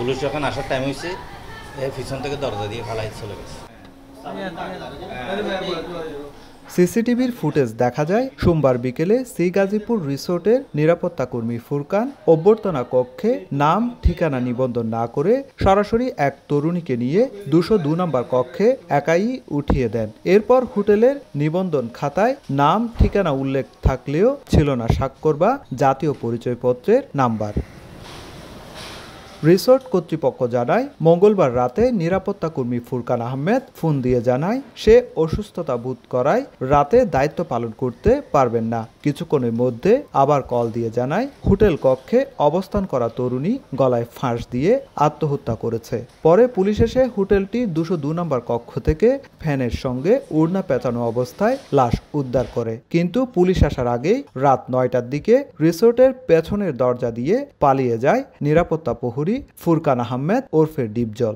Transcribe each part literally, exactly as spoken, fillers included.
Police যখন আসার time হয়েছে পিছন থেকে দরজা দিয়ে ফালাই চলে গেছে। সিসিটিভির ফুটেজ দেখা যায় সোমবার বিকেলে সি গাজীপুর রিসোর্টের নিরাপত্তা কর্মী ফুরকান অভ্যর্থনা কক্ষে নাম ঠিকানা নিবন্ধন না করে সরাসরি এক তরুণীকে নিয়ে দুশো দু নম্বর কক্ষে একাই উঠিয়ে দেন। এরপর হোটেলের নিবন্ধন খাতায় নাম ঠিকানা উল্লেখ থাকলেও ছিল না স্বাক্ষর বা জাতীয় পরিচয়পত্রের নাম্বার। রিসোর্ট কর্তৃপক্ষ জানায় মঙ্গলবার রাতে নিরাপত্তা কর্মী ফুরকান আহমেদ ফোন দিয়ে জানায় সে অসুস্থতা বোধ করায় রাতে দায়িত্ব পালন করতে পারবেন না। কিছুক্ষণের মধ্যে আবার কল দিয়ে জানায় হোটেল কক্ষে অবস্থান করা তরুণী গলায় ফাঁস দিয়ে আত্মহত্যা করেছে। পরে পুলিশ এসে হোটেলটির দুশো দু নম্বর কক্ষ থেকে ফ্যানের সঙ্গে ওড়না পেঁচানো অবস্থায় লাশ উদ্ধার করে। কিন্তু পুলিশ আসার আগেই রাত নয়টার দিকে রিসোর্টের পেছনের দরজা দিয়ে পালিয়ে যায় নিরাপত্তা প্রহরী ফুরকান আহমেদ ওরফে ডিপজল।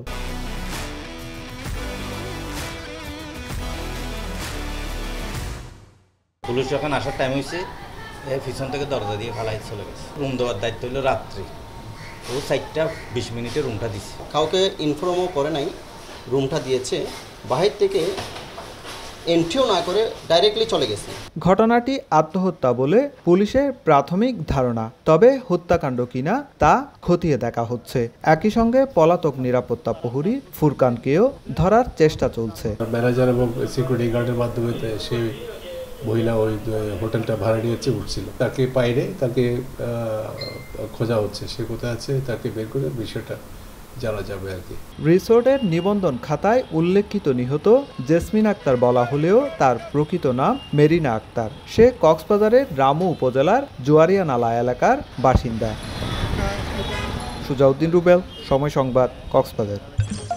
পুলিশ যখন আসার টাইম হয়েছে পিছন থেকে দরজা দিয়ে ফালাই চলে গেছে। রুম দেওয়ার দায়িত্ব হলো রাত্রি, ও চারটা বিশ মিনিটে রুমটা দিচ্ছে। কাউকে ইনফর্মও করে নাই, রুমটা দিয়েছে, বাহির থেকে এন্ট্রিও না করে ডাইরেক্টলি চলে গেছে। ঘটনাটি আত্মহত্যা বলে পুলিশের প্রাথমিক ধারণা, তবে হত্যাকাণ্ড কিনা তা খতিয়ে দেখা হচ্ছে। একই সঙ্গে পলাতক নিরাপত্তা প্রহরী ফুরকানকেও ধরার চেষ্টা চলছে। ম্যানেজার এবং সিকিউরিটি গার্ডের মাধ্যমে সে মহিলা ওই হোটেলটা ভাড়া নিয়েছে উঠছিল, তাকে পাইলে তাকে খোঁজা হচ্ছে, সে কোথায় আছে তাকে বের করে বিষয়টা জানা যাবে আর কি। রিসোর্টের নিবন্ধন খাতায় উল্লেখিত নিহত জেসমিন আক্তার বলা হলেও তার প্রকৃত নাম মেরিনা আক্তার। সে কক্সবাজারের রামু উপজেলার জোয়ারিয়া নালা এলাকার বাসিন্দা। সুজাউদ্দিন রুবেল, সময় সংবাদ, কক্সবাজার।